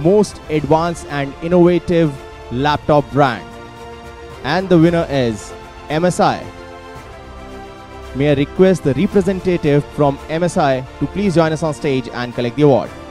most advanced and innovative laptop brand. And the winner is MSI. May I request the representative from MSI to please join us on stage and collect the award.